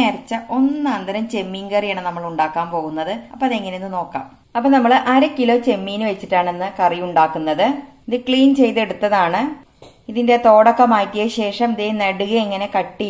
അരച്ച ഒന്നാന്തരം ചെമ്മീൻ കറിയാണ് നമ്മൾ ഉണ്ടാക്കാൻ പോകുന്നത്. അപ്പൊ അതെങ്ങനെയെന്ന് നോക്കാം. അപ്പൊ നമ്മൾ 1/2 കിലോ ചെമ്മീൻ വെച്ചിട്ടാണ് കറി ഉണ്ടാക്കുന്നത്. ഇത് ക്ലീൻ ചെയ്തെടുത്തതാണ്. ഇതിന്റെ തോടൊക്കെ മാറ്റിയ ശേഷം ദേ നടുക ഇങ്ങനെ കട്ട്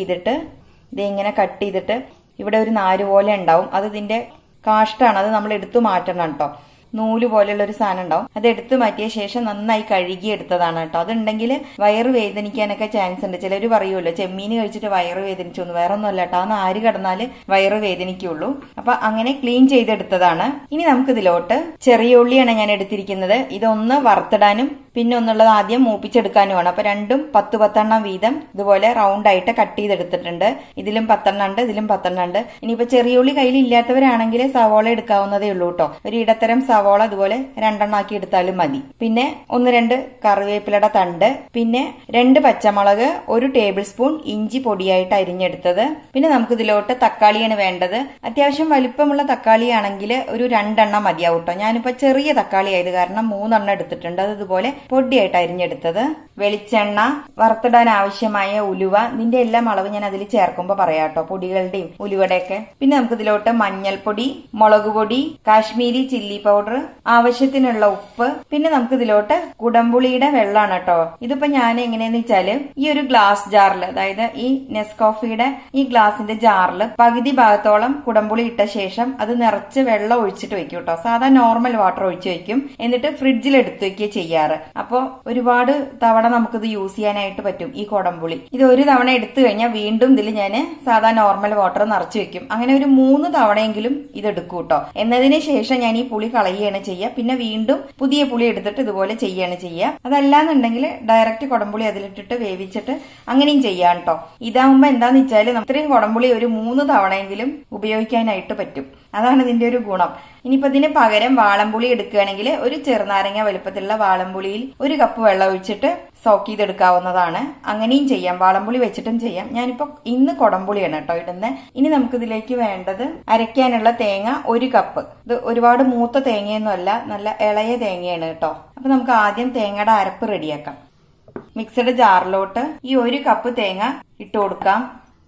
ചെയ്തിട്ട് ഇവിടെ ഒരു നാര് പോലെ ഉണ്ടാവും. അത് ഇതിന്റെ കാഷ്ടാണ്. അത് നമ്മൾ എടുത്തു മാറ്റണം കേട്ടോ. നൂല് പോലെയുള്ള ഒരു സാധനം ഉണ്ടാവും. അത് എടുത്തു മാറ്റിയ ശേഷം നന്നായി കഴുകി എടുത്തതാണ് കേട്ടോ. അതുണ്ടെങ്കിൽ വയറ് വേദനിക്കാനൊക്കെ ചാൻസ് ഉണ്ട്. ചിലർ പറയുമല്ലോ ചെമ്മീൻ കഴിച്ചിട്ട് വയറ് വേദനിച്ചൊന്നും. വേറെ ഒന്നും അല്ല കേട്ടോ. ആ നാര് കടന്നാല് വയറ് വേദനിക്കുള്ളൂ. അപ്പൊ അങ്ങനെ ക്ലീൻ ചെയ്തെടുത്തതാണ്. ഇനി നമുക്ക് ഇതിലോട്ട് ചെറിയ ഉള്ളിയാണ് ഞാൻ എടുത്തിരിക്കുന്നത്. ഇതൊന്ന് വറുത്തിടാനും പിന്നെ ഒന്നുള്ളത് ആദ്യം മൂപ്പിച്ചെടുക്കാനുമാണ്. അപ്പൊ രണ്ടും 10 വീതം ഇതുപോലെ റൗണ്ട് ആയിട്ട് കട്ട് ചെയ്തെടുത്തിട്ടുണ്ട്. ഇതിലും 10 ഉണ്ട്, ഇതിലും 10 ഉണ്ട്. ഇനിയിപ്പോ ചെറിയ ഉള്ളി കയ്യിൽ ഇല്ലാത്തവരാണെങ്കിൽ സവോള എടുക്കാവുന്നതേ ഉള്ളൂ കേട്ടോ. ഒരു ഇടത്തരം സവോള ഇതുപോലെ 2 ആക്കി എടുത്താലും മതി. പിന്നെ 1-2 കറിവേപ്പിലയുടെ തണ്ട്, പിന്നെ 2 പച്ചമുളക്, 1 ടേബിൾ സ്പൂൺ ഇഞ്ചി പൊടിയായിട്ട് അരിഞ്ഞെടുത്തത്. പിന്നെ നമുക്ക് ഇതിലോട്ട് തക്കാളിയാണ് വേണ്ടത്. അത്യാവശ്യം വലിപ്പമുള്ള തക്കാളിയാണെങ്കിൽ ഒരു 2 മതിയാവും കേട്ടോ. ഞാനിപ്പോ ചെറിയ തക്കാളി ആയത് കാരണം 3 എടുത്തിട്ടുണ്ട്. അത് ഇതുപോലെ പൊടിയായിട്ട് അരിഞ്ഞെടുത്തത്. വെളിച്ചെണ്ണ, വറുത്തിടാൻ ആവശ്യമായ ഉലുവ, ഇതിന്റെ എല്ലാം അളവ് ഞാൻ അതിൽ ചേർക്കുമ്പോ പറയാട്ടോ, പൊടികളുടെയും ഉലുവയുടെയൊക്കെ. പിന്നെ നമുക്ക് ഇതിലോട്ട് മഞ്ഞൾപ്പൊടി, മുളക് പൊടി, കാശ്മീരി ചില്ലി പൗഡർ, ആവശ്യത്തിനുള്ള ഉപ്പ്. പിന്നെ നമുക്ക് ഇതിലോട്ട് കുടംപുളിയുടെ വെള്ളമാണ് കേട്ടോ. ഇതിപ്പോ ഞാൻ എങ്ങനെയാന്ന് വെച്ചാല് ഈ ഒരു ഗ്ലാസ് ജാറിൽ, അതായത് ഈ നെസ്കോഫിയുടെ ഈ ഗ്ലാസിന്റെ ജാറിൽ പകുതി ഭാഗത്തോളം കുടംപുളി ഇട്ട ശേഷം അത് നിറച്ച് വെള്ളം ഒഴിച്ചിട്ട് വെക്കും കേട്ടോ. സാധാ നോർമൽ വാട്ടർ ഒഴിച്ചു വെക്കും. എന്നിട്ട് ഫ്രിഡ്ജിൽ എടുത്തു വെക്കുക ചെയ്യാറ്. അപ്പോ ഒരുപാട് തവണ നമുക്കിത് യൂസ് ചെയ്യാനായിട്ട് പറ്റും ഈ കുടംപുളി. ഇത് ഒരു തവണ എടുത്തു കഴിഞ്ഞാൽ വീണ്ടും ഇതിൽ ഞാൻ സാധാ നോർമൽ വാട്ടർ നിറച്ചു വെക്കും. അങ്ങനെ ഒരു 3 തവണയെങ്കിലും ഇത് എടുക്കും കേട്ടോ. എന്നതിന് ശേഷം ഞാൻ ഈ പുളി കളയുകയാണ് ചെയ്യുക. പിന്നെ വീണ്ടും പുതിയ പുളി എടുത്തിട്ട് ഇതുപോലെ ചെയ്യുകയാണ് ചെയ്യുക. അതല്ലാന്നുണ്ടെങ്കിൽ ഡയറക്റ്റ് കുടംപുളി അതിലിട്ടിട്ട് വേവിച്ചിട്ട് അങ്ങനെയും ചെയ്യാം കേട്ടോ. ഇതാവുമ്പോ എന്താന്ന് വെച്ചാല് ഇത്രയും കുടംപുളി ഒരു 3 തവണയെങ്കിലും ഉപയോഗിക്കാനായിട്ട് പറ്റും. അതാണ് ഇതിന്റെ ഒരു ഗുണം. ഇനിയിപ്പോ ഇതിന് പകരം വാളംപുളി എടുക്കുകയാണെങ്കിൽ ഒരു ചെറുനാരങ്ങ വലുപ്പത്തിലുള്ള വാളംപുളിയിൽ 1 കപ്പ് വെള്ളം ഒഴിച്ചിട്ട് സോക്ക് ചെയ്തെടുക്കാവുന്നതാണ്. അങ്ങനെയും ചെയ്യാം, വാളംപുളി വെച്ചിട്ടും ചെയ്യാം. ഞാനിപ്പോ ഇന്ന് കുടംപുളിയാണ് കേട്ടോ ഇടുന്നത്. ഇനി നമുക്ക് ഇതിലേക്ക് വേണ്ടത് അരയ്ക്കാനുള്ള തേങ്ങ 1 കപ്പ്. ഇത് ഒരുപാട് മൂത്ത തേങ്ങയൊന്നും അല്ല, നല്ല ഇളയ തേങ്ങയാണ് കേട്ടോ. അപ്പൊ നമുക്ക് ആദ്യം തേങ്ങയുടെ അരപ്പ് റെഡിയാക്കാം. മിക്സഡ് ജാറിലോട്ട് ഈ 1 കപ്പ് തേങ്ങ ഇട്ട് കൊടുക്കാം.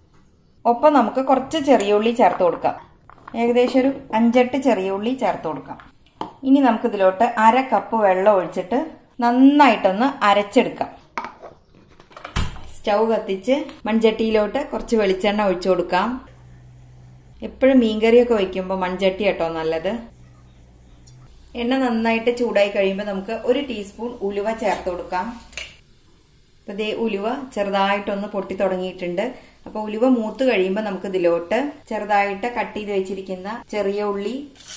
ഒപ്പം നമുക്ക് കുറച്ച് ചെറിയ ഉള്ളി ചേർത്ത് കൊടുക്കാം. ഏകദേശം ഒരു 5-8 ചെറിയ ഉള്ളി ചേർത്ത് കൊടുക്കാം. ഇനി നമുക്ക് ഇതിലോട്ട് 1/2 കപ്പ് വെള്ളം ഒഴിച്ചിട്ട് നന്നായിട്ടൊന്ന് അരച്ചെടുക്കാം. സ്റ്റൗ കത്തിച്ച് മൺചട്ടിയിലോട്ട് കുറച്ച് വെളിച്ചെണ്ണ ഒഴിച്ചു കൊടുക്കാം. എപ്പോഴും മീൻകറിയൊക്കെ വയ്ക്കുമ്പോൾ മൺചട്ടി കേട്ടോ നല്ലത്. എണ്ണ നന്നായിട്ട് ചൂടായി കഴിയുമ്പോൾ നമുക്ക് 1 ടീസ്പൂൺ ഉലുവ ചേർത്ത് കൊടുക്കാം. അപ്പൊ ദേ ഉലുവ ചെറുതായിട്ടൊന്ന് പൊട്ടി തുടങ്ങിയിട്ടുണ്ട്. അപ്പൊ ഉലുവ മൂത്ത് കഴിയുമ്പോൾ നമുക്ക് ഇതിലോട്ട് ചെറുതായിട്ട് കട്ട് ചെയ്ത് വെച്ചിരിക്കുന്ന ചെറിയ ഉള്ളി,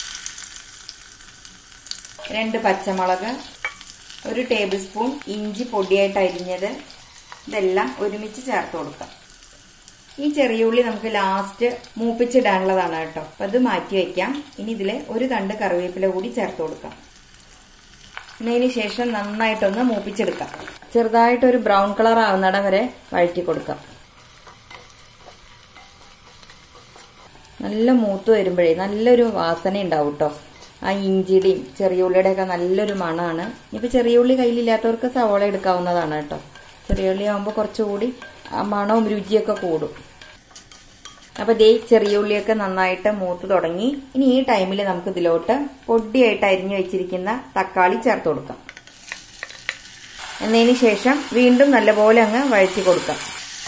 2 പച്ചമുളക്, 1 ടേബിൾ സ്പൂൺ ഇഞ്ചി പൊടിയായിട്ട് അരിഞ്ഞത്, ഇതെല്ലാം ഒരുമിച്ച് ചേർത്ത് കൊടുക്കാം. ഈ ചെറിയ ഉള്ളി നമുക്ക് ലാസ്റ്റ് മൂപ്പിച്ചിടാനുള്ളതാണ് കേട്ടോ. അപ്പൊ അത് മാറ്റി വയ്ക്കാം. ഇനി ഇതിൽ 1 തണ്ട് കറിവേപ്പില കൂടി ചേർത്ത് കൊടുക്കാം. ഇതിന് ശേഷം നന്നായിട്ടൊന്ന് മൂപ്പിച്ചെടുക്കാം. ചെറുതായിട്ടൊരു ബ്രൗൺ കളർ ആവുന്നിടം വരെ വഴറ്റി കൊടുക്കാം. നല്ല മൂത്ത് വരുമ്പോഴേ നല്ലൊരു വാസന ഉണ്ടാവും കേട്ടോ. ആ ഇഞ്ചിയുടെയും ചെറിയ ഉള്ളിയുടെ ഒക്കെ നല്ലൊരു മണമാണ്. ഇനിയിപ്പോൾ ചെറിയ ഉള്ളി കയ്യിലില്ലാത്തവർക്ക് സവോള എടുക്കാവുന്നതാണ് കേട്ടോ. ചെറിയ ഉള്ളി ആകുമ്പോൾ കുറച്ചുകൂടി മണവും രുചിയൊക്കെ കൂടും. അപ്പൊ ദേ ചെറിയ ഉള്ളിയൊക്കെ നന്നായിട്ട് മൂത്ത് തുടങ്ങി. ഇനി ഈ ടൈമിൽ നമുക്ക് ഇതിലോട്ട് പൊടിയായിട്ട് അരിഞ്ഞു വെച്ചിരിക്കുന്ന തക്കാളി ചേർത്ത് കൊടുക്കാം. എന്നതിന് ശേഷം വീണ്ടും നല്ലപോലെ അങ്ങ് വഴറ്റി കൊടുക്കാം.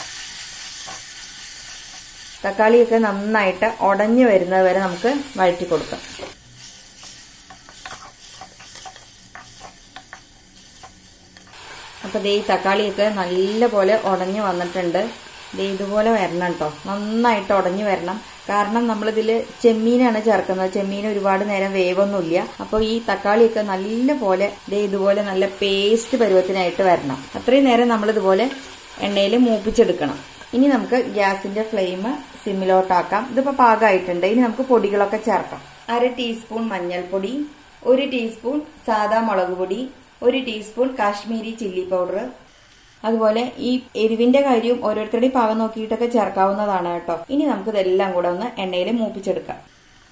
തക്കാളിയൊക്കെ നന്നായിട്ട് ഉടഞ്ഞു വരുന്നത് വരെ നമുക്ക് വഴറ്റി കൊടുക്കാം. അപ്പൊ ദേ തക്കാളിയൊക്കെ നല്ലപോലെ ഉടഞ്ഞു വന്നിട്ടുണ്ട്. ദേ ഇതുപോലെ വരണം കേട്ടോ. നന്നായിട്ട് ഉടഞ്ഞു വരണം. കാരണം നമ്മളിതിൽ ചെമ്മീനാണ് ചേർക്കുന്നത്. ചെമ്മീൻ ഒരുപാട് നേരം വേവൊന്നുമില്ല. അപ്പോൾ ഈ തക്കാളിയൊക്കെ നല്ലപോലെ ദേ ഇതുപോലെ നല്ല പേസ്റ്റ് പരുവത്തിനായിട്ട് വരണം. അത്രയും നേരം നമ്മളിതുപോലെ എണ്ണയിൽ മൂപ്പിച്ചെടുക്കണം. ഇനി നമുക്ക് ഗ്യാസിന്റെ ഫ്ലെയിം സിമ്മിലോട്ടാക്കാം. ഇതിപ്പോ പാകമായിട്ടുണ്ട്. ഇനി നമുക്ക് പൊടികളൊക്കെ ചേർക്കാം. 1/2 ടീസ്പൂൺ മഞ്ഞൾപ്പൊടി, 1 ടീസ്പൂൺ സാദാ മുളക് പൊടി, 1 ടീസ്പൂൺ കാശ്മീരി ചില്ലി പൗഡർ. അതുപോലെ ഈ എരിവിന്റെ കാര്യവും ഓരോരുത്തരുടെയും പാകം നോക്കിയിട്ടൊക്കെ ചേർക്കാവുന്നതാണ് കേട്ടോ. ഇനി നമുക്ക് ഇതെല്ലാം കൂടെ ഒന്ന് എണ്ണയിൽ മൂപ്പിച്ചെടുക്കാം.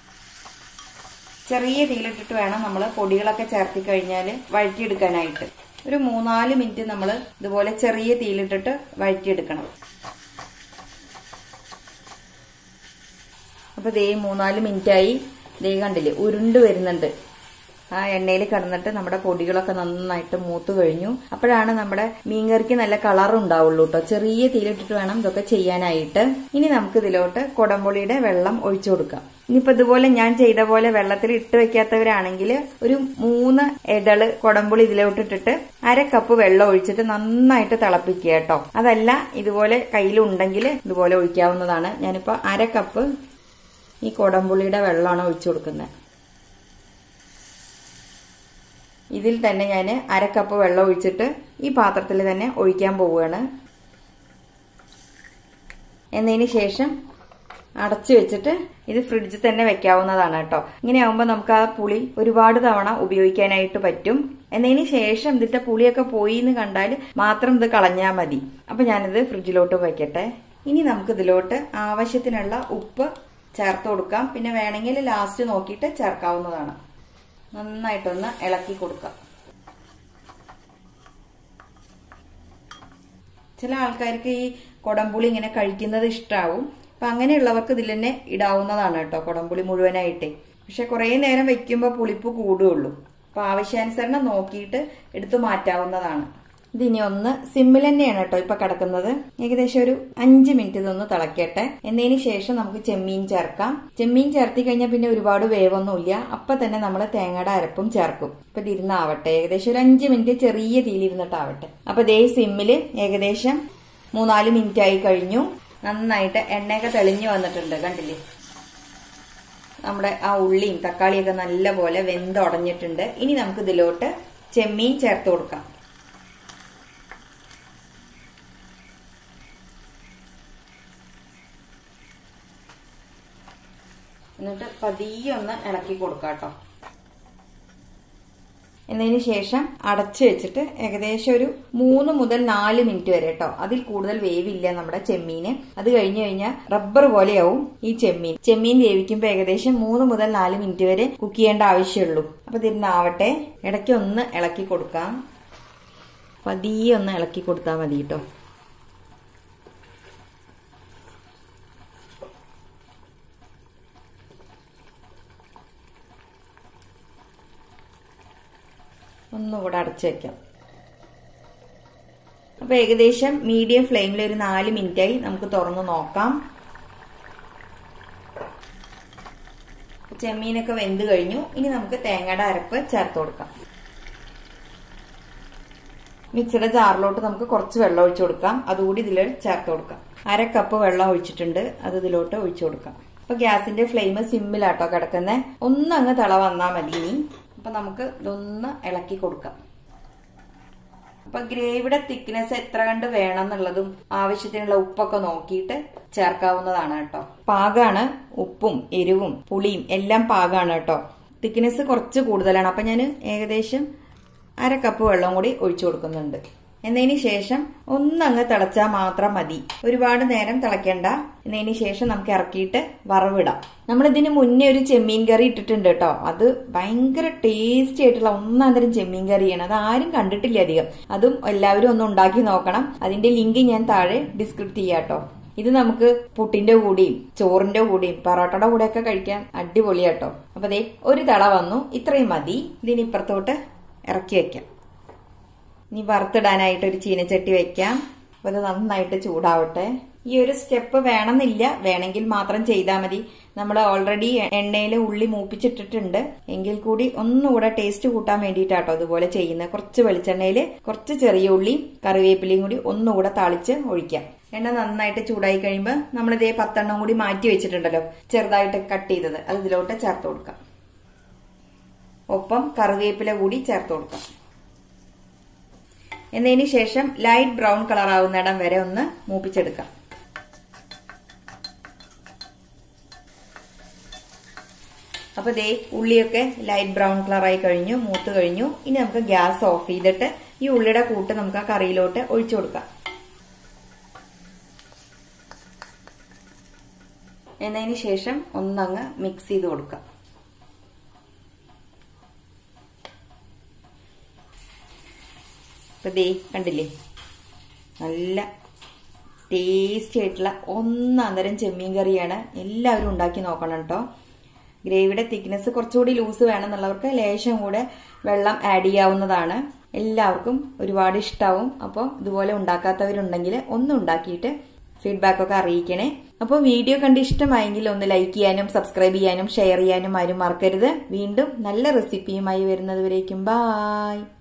ചെറിയ തീയിലിട്ടിട്ട് വേണം നമ്മൾ പൊടികളൊക്കെ ചേർത്തി കഴിഞ്ഞാൽ വഴറ്റിയെടുക്കാനായിട്ട്. ഒരു 3-4 മിനിറ്റ് നമ്മൾ ഇതുപോലെ ചെറിയ തീയിലിട്ടിട്ട് വഴറ്റിയെടുക്കണം. അപ്പൊ ദേ 3-4 മിനിറ്റായി. ദേ കണ്ടില്ലേ ഉരുണ്ട് വരുന്നുണ്ട്. ആ എണ്ണയിൽ കിടന്നിട്ട് നമ്മുടെ പൊടികളൊക്കെ നന്നായിട്ട് മൂത്ത് കഴിഞ്ഞു. അപ്പോഴാണ് നമ്മുടെ മീൻകറിക്ക് നല്ല കളർ ഉണ്ടാവുള്ളൂ കേട്ടോ. ചെറിയ തീയിലിട്ടിട്ട് വേണം ഇതൊക്കെ ചെയ്യാനായിട്ട്. ഇനി നമുക്ക് ഇതിലോട്ട് കുടംപുളിയുടെ വെള്ളം ഒഴിച്ചു കൊടുക്കാം. ഇനിയിപ്പോ ഇതുപോലെ ഞാൻ ചെയ്ത പോലെ വെള്ളത്തിൽ ഇട്ട് വെക്കാത്തവരാണെങ്കിൽ ഒരു 3 ഇതള് കുടംപുളി ഇതിലോട്ട് ഇട്ടിട്ട് 1/2 കപ്പ് വെള്ളം ഒഴിച്ചിട്ട് നന്നായിട്ട് തിളപ്പിക്കുക കേട്ടോ. അതല്ല ഇതുപോലെ കയ്യിലുണ്ടെങ്കിൽ ഇതുപോലെ ഒഴിക്കാവുന്നതാണ്. ഞാനിപ്പോ 1/2 കപ്പ് ഈ കുടംപുളിയുടെ വെള്ളമാണ് ഒഴിച്ചു കൊടുക്കുന്നത്. ഇതിൽ തന്നെ ഞാൻ 1/2 കപ്പ് വെള്ളം ഒഴിച്ചിട്ട് ഈ പാത്രത്തിൽ തന്നെ ഒഴിക്കാൻ പോവുകയാണ്. എന്നതിന് ശേഷം അടച്ചു വെച്ചിട്ട് ഇത് ഫ്രിഡ്ജിൽ തന്നെ വെക്കാവുന്നതാണ് കേട്ടോ. ഇങ്ങനെയാവുമ്പോൾ നമുക്ക് ആ പുളി ഒരുപാട് തവണ ഉപയോഗിക്കാനായിട്ട് പറ്റും. എന്നതിന് ശേഷം ഇതിന്റെ പുളിയൊക്കെ പോയി എന്ന് കണ്ടാൽ മാത്രം ഇത് കളഞ്ഞാൽ മതി. അപ്പൊ ഞാനിത് ഫ്രിഡ്ജിലോട്ട് വയ്ക്കട്ടെ. ഇനി നമുക്ക് ഇതിലോട്ട് ആവശ്യത്തിനുള്ള ഉപ്പ് ചേർത്ത് കൊടുക്കാം. പിന്നെ വേണമെങ്കിൽ ലാസ്റ്റ് നോക്കിയിട്ട് ചേർക്കാവുന്നതാണ്. നന്നായിട്ടൊന്ന് ഇളക്കി കൊടുക്കാം. ചില ആൾക്കാർക്ക് ഈ കുടംപുളി ഇങ്ങനെ കഴിക്കുന്നത് ഇഷ്ടാവും. അപ്പൊ അങ്ങനെയുള്ളവർക്ക് ഇതിൽ തന്നെ ഇടാവുന്നതാണ് കേട്ടോ കുടംപുളി മുഴുവനായിട്ടേ. പക്ഷെ കുറെ നേരം വെക്കുമ്പോൾ പുളിപ്പ് കൂടുകയുള്ളൂ. അപ്പൊ ആവശ്യാനുസരണം നോക്കിയിട്ട് എടുത്തു മാറ്റാവുന്നതാണ്. ഇതിനി ഒന്ന് സിമ്മിൽ തന്നെയാണ് കേട്ടോ ഇപ്പൊ കിടക്കുന്നത്. ഏകദേശം ഒരു 5 മിനിറ്റ് ഇതൊന്ന് തിളക്കട്ടെ. എന്നതിന് ശേഷം നമുക്ക് ചെമ്മീൻ ചേർക്കാം. ചെമ്മീൻ ചേർത്തി കഴിഞ്ഞാൽ പിന്നെ ഒരുപാട് വേവൊന്നുമില്ല. അപ്പൊ തന്നെ നമ്മൾ തേങ്ങയുടെ അരപ്പും ചേർക്കും. ഇപ്പൊ ഇതിരുന്നാവട്ടെ. ഏകദേശം ഒരു 5 മിനിറ്റ് ചെറിയ തീയിലിരുന്നിട്ടാവട്ടെ. അപ്പൊ ദേ സിമ്മില് ഏകദേശം 3-4 മിനിറ്റ് ആയി കഴിഞ്ഞു. നന്നായിട്ട് എണ്ണയൊക്കെ തെളിഞ്ഞു വന്നിട്ടുണ്ട്. കണ്ടില്ലേ, നമ്മുടെ ആ ഉള്ളിയും തക്കാളിയൊക്കെ നല്ലപോലെ വെന്തുടഞ്ഞിട്ടുണ്ട്. ഇനി നമുക്ക് ഇതിലോട്ട് ചെമ്മീൻ ചേർത്ത് കൊടുക്കാം. എന്നിട്ട് പതിയെ ഒന്ന് ഇളക്കി കൊടുക്കാം കേട്ടോ. എന്നതിന് ശേഷം അടച്ചു വെച്ചിട്ട് ഏകദേശം ഒരു 3 മുതൽ 4 മിനിറ്റ് വരെ കേട്ടോ. അതിൽ കൂടുതൽ വേവില്ല നമ്മുടെ ചെമ്മീന്. അത് കഴിഞ്ഞു കഴിഞ്ഞാൽ റബ്ബർ പോലെയാവും ഈ ചെമ്മീൻ. ചെമ്മീൻ വേവിക്കുമ്പോൾ ഏകദേശം 3 മുതൽ 4 മിനിറ്റ് വരെ കുക്ക് ചെയ്യേണ്ട ആവശ്യമുള്ളൂ. അപ്പൊ ഇതിനാവട്ടെ. ഇടയ്ക്ക് ഒന്ന് ഇളക്കി കൊടുക്കാം. പതിയെ ഒന്ന് ഇളക്കി കൊടുത്താൽ മതി കേട്ടോ. ഒന്നുകൂടെ അടച്ചു വെക്കാം. അപ്പൊ ഏകദേശം മീഡിയം ഫ്ലെയിമിൽ ഒരു 4 മിനിറ്റായി. നമുക്ക് തുറന്നു നോക്കാം. ചെമ്മീനൊക്കെ വെന്ത് കഴിഞ്ഞു. ഇനി നമുക്ക് തേങ്ങയുടെ അരപ്പ് ചേർത്ത് കൊടുക്കാം. മിക്സിയുടെ ജാറിലോട്ട് നമുക്ക് കുറച്ച് വെള്ളം ഒഴിച്ചു കൊടുക്കാം. അതുകൂടി ഇതിൽ ചേർത്ത് കൊടുക്കാം. 1/2 കപ്പ് വെള്ളം ഒഴിച്ചിട്ടുണ്ട്. അത് ഇതിലോട്ട് ഒഴിച്ചു കൊടുക്കാം. അപ്പൊ ഗ്യാസിന്റെ ഫ്ലെയിം സിമ്മിലാട്ടോ കിടക്കുന്നത്. ഒന്നങ്ങ് തിള വന്നാൽ മതി. ഇനി അപ്പൊ നമുക്ക് ഇതൊന്ന് ഇളക്കി കൊടുക്കാം. അപ്പൊ ഗ്രേവിയുടെ തിക്നെസ് എത്ര കണ്ട് വേണം എന്നുള്ളതും ആവശ്യത്തിനുള്ള ഉപ്പൊക്കെ നോക്കിയിട്ട് ചേർക്കാവുന്നതാണ് കേട്ടോ. പാകാണ്. ഉപ്പും എരിവും പുളിയും എല്ലാം പാകാണ് കേട്ടോ. തിക്നെസ് കുറച്ച് കൂടുതലാണ്. അപ്പൊ ഞാൻ ഏകദേശം 1/2 കപ്പ് വെള്ളം കൂടി ഒഴിച്ചു കൊടുക്കുന്നുണ്ട്. എന്നതിന് ശേഷം ഒന്നങ്ങ് തിളച്ചാൽ മാത്രം മതി. ഒരുപാട് നേരം തിളയ്ക്കണ്ട. എന്നതിന് ശേഷം നമുക്ക് ഇറക്കിയിട്ട് വറവിടാം. നമ്മൾ ഇതിന് മുന്നേ ഒരു ചെമ്മീൻ കറി ഇട്ടിട്ടുണ്ട് കേട്ടോ. അത് ഭയങ്കര ടേസ്റ്റി ആയിട്ടുള്ള ഒന്നാന്തരം ചെമ്മീൻ കറിയാണ്. അത് ആരും കണ്ടിട്ടില്ല അധികം. അതും എല്ലാവരും ഒന്ന് ഉണ്ടാക്കി നോക്കണം. അതിന്റെ ലിങ്ക് ഞാൻ താഴെ ഡിസ്ക്രിപ്റ്റ് ചെയ്യാം കേട്ടോ. ഇത് നമുക്ക് പുട്ടിന്റെ കൂടിയും ചോറിന്റെ കൂടിയും പൊറോട്ടയുടെ കൂടെയൊക്കെ കഴിക്കാൻ അടിപൊളിയാട്ടോ. അപ്പൊ ദേ ഒരു തിള വന്നു. ഇത്രയും മതി. ഇതിന് ഇപ്പുറത്തോട്ട് ഇറക്കി വെക്കാം. ഇനി വറുത്തിടാനായിട്ട് ഒരു ചീനച്ചട്ടി വെക്കാം. അപ്പൊ അത് നന്നായിട്ട് ചൂടാവട്ടെ. ഈ ഒരു സ്റ്റെപ്പ് വേണമെന്നില്ല. വേണമെങ്കിൽ മാത്രം ചെയ്താൽ മതി. നമ്മൾ ഓൾറെഡി എണ്ണയിൽ ഉള്ളി മൂപ്പിച്ചിട്ടിട്ടുണ്ട്. എങ്കിൽ കൂടി ഒന്നുകൂടെ ടേസ്റ്റ് കൂട്ടാൻ വേണ്ടിയിട്ടാട്ടോ അതുപോലെ ചെയ്യുന്നത്. കുറച്ച് വെളിച്ചെണ്ണയിൽ കുറച്ച് ചെറിയ ഉള്ളിയും കറിവേപ്പിലയും കൂടി ഒന്നുകൂടെ താളിച്ച് ഒഴിക്കാം. എണ്ണ നന്നായിട്ട് ചൂടായി കഴിയുമ്പോൾ നമ്മളിതേ 10 എണ്ണം കൂടി മാറ്റി വെച്ചിട്ടുണ്ടല്ലോ, ചെറുതായിട്ട് കട്ട് ചെയ്തത്, അത് ഇതിലോട്ട് ചേർത്ത് കൊടുക്കാം. ഒപ്പം കറിവേപ്പില കൂടി ചേർത്ത് കൊടുക്കാം. എന്നതിന് ശേഷം ലൈറ്റ് ബ്രൗൺ കളർ ആവുന്നിടം വരെ ഒന്ന് മൂപ്പിച്ചെടുക്കാം. അപ്പൊ ദേ ഉള്ളിയൊക്കെ ലൈറ്റ് ബ്രൗൺ കളറായി കഴിഞ്ഞു, മൂത്ത് കഴിഞ്ഞു. ഇനി നമുക്ക് ഗ്യാസ് ഓഫ് ചെയ്തിട്ട് ഈ ഉള്ളിയുടെ കൂട്ട് നമുക്ക് ആ കറിയിലോട്ട് ഒഴിച്ചു കൊടുക്കാം. എന്നതിന് ശേഷം ഒന്നങ്ങ് മിക്സ് ചെയ്ത് കൊടുക്കാം. ഇപ്പൊ ദേ കണ്ടില്ലേ, നല്ല ടേസ്റ്റി ആയിട്ടുള്ള ഒന്നാന്തരം ചെമ്മീൻ കറിയാണ്. എല്ലാവരും ഉണ്ടാക്കി നോക്കണം കേട്ടോ. ഗ്രേവിയുടെ തിക്നെസ് കുറച്ചുകൂടി ലൂസ് വേണമെന്നുള്ളവർക്ക് ലേശം കൂടെ വെള്ളം ആഡ് ചെയ്യാവുന്നതാണ്. എല്ലാവർക്കും ഒരുപാട് ഇഷ്ടാവും. അപ്പോൾ ഇതുപോലെ ഉണ്ടാക്കാത്തവരുണ്ടെങ്കിൽ ഒന്ന് ഉണ്ടാക്കിയിട്ട് ഫീഡ്ബാക്ക് ഒക്കെ അറിയിക്കണേ. അപ്പോൾ വീഡിയോ കണ്ട് ഇഷ്ടമായെങ്കിൽ ഒന്ന് ലൈക്ക് ചെയ്യാനും സബ്സ്ക്രൈബ് ചെയ്യാനും ഷെയർ ചെയ്യാനും ആരും മറക്കരുത്. വീണ്ടും നല്ല റെസിപ്പിയുമായി വരുന്നത് വരേക്കും ബായ്.